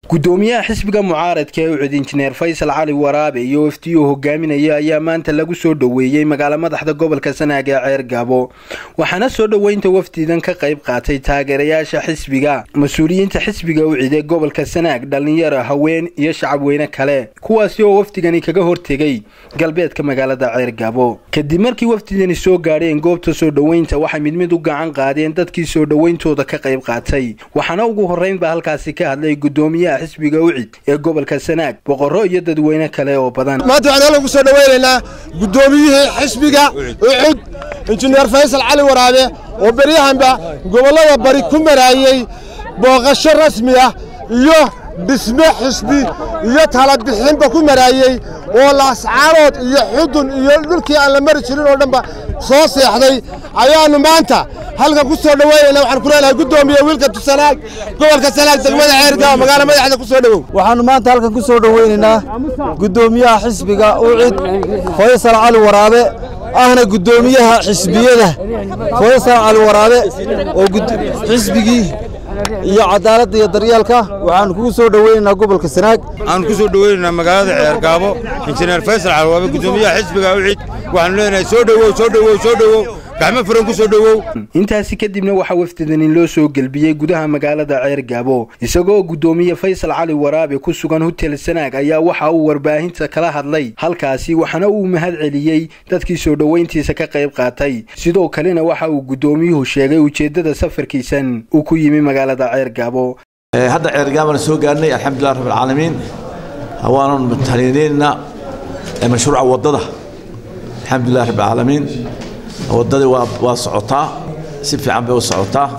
gudoomiyaha xisbiga mucaaradka ee ucid injineer Faysal Cali Waraabe iyo wafdiyo hogaaminaya ayaa maanta lagu soo dhaweeyay magaalada madaxda gobolka Sanaag ee Ceergabo waxaana soo dhaweynta wafdidan ka qayb qaatay taageerayaasha xisbiga mas'uuliyiinta xisbiga ucid ee gobolka Sanaag dhalinyaro haween iyo shacab weyne kale kuwaasi oo wafdigani kaga hortagay galbeedka magaalada Ceergabo kadib markii wafdidani soo gaareen goobta soo dhaweynta waxa mid u gacan qaadeen dadkii soo dhaweyntooda ka qayb qaatay waxaana ugu horeyn ba halkaasi ka hadlay gudoomiyaha xisbiga ucid ee gobolka Sanaag boqorro iyo dadweyne kale oo badan maanta waxaan lagu soo dhaweynaynaa gudoomiyaha xisbiga ucid injineer Faysal Cali Waraabe oo bariyahanba gobolada bari ku maraayay booqasho rasmi ah iyo dhisme xisbi iyo talad bixinba ku maraayay oo la ascaarood iyo xudun iyo dhulkii aan la mari jirin oo dhanba soo seexday ayaanu maanta halka ku soo dhaweeyna waxaan ku leeyahay gudoomiye wiilka Sanaag gobolka Sanaag degmada Ceergabo magaalada madaxda ku soo dhawow waxaan maanta halka ku soo dhaweynaynaa gudoomiyaha xisbiga ucid Faysal Cali Waraabe ahna gudoomiyaha xisbiyada Faysal Cali Waraabe oo xisbigii iyo cadaaladda iyo daryeelka waxaan ku soo dhaweynaynaa gobolka Sanaag aan ku soo dhaweynaynaa magaalada Ceergabo injineer Faysal Cali Waraabe gudoomiyaha xisbiga ucid waxaan leenahay soo dhawow gacmo furan ku soo dhawow intaasi kadibna waxa wafdidani loo soo galbiyay gudaha magaalada Ceergabo isagoo gudoomiye Faysal Cali Waraabe ku sugan hotel Sanaag ayaa waxa uu warbaahinta kala hadlay halkaasi waxana uu mahad celiyay dadkii soo dhaweyntiisa ka qayb qaatay sidoo kalena waxa uu gudoomiyuhu sheegay ujeedada safarkiisan uu ku yimi magaalada Ceergabo hadda Ceergabo soo gaarnay alxamdulillah rabbil caalamiin hawaanan mutahaliinina mashruuca wadada alxamdulillah rabbil caalamiin wadada waa socotaa si fiican bay u socotaa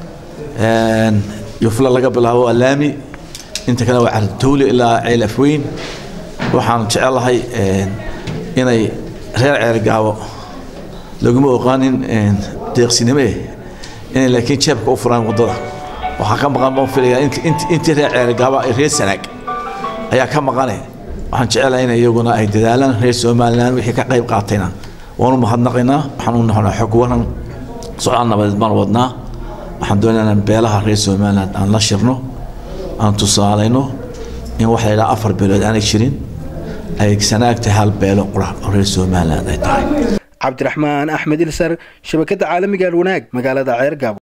yufla laga bilaabo alaami inta kale waa Cartuule ilaa Ceelafweyn waxaan jecelahay inay reer Ceergabo laguma oqaanin deeqsinimo inay laakiin jeebka u furaan wadada waxa ka maqan baan filayaa inta reer Ceergabo ay reer Sanaag ayaa ka maqanay waxaan jecelahay in iyaguna ay dadaalaan reer Soomaaliland wixii ka qayb qaatayna waanu mahadnaqaynaa waxaan u naxnaa xog waran socon nabadeed baan wadnaa waxaan doonaynaa beelaha reer Soomaaliland aan la shirno aan tusaalayno in waxa ila 4 beelood aan jirin ay Sanaagta hal beelo qura reer Soomaaliland ay tahay Cabdiraxmaan Axmed Ilsar shabakada caalamiga wanaag magaalada Ceergabo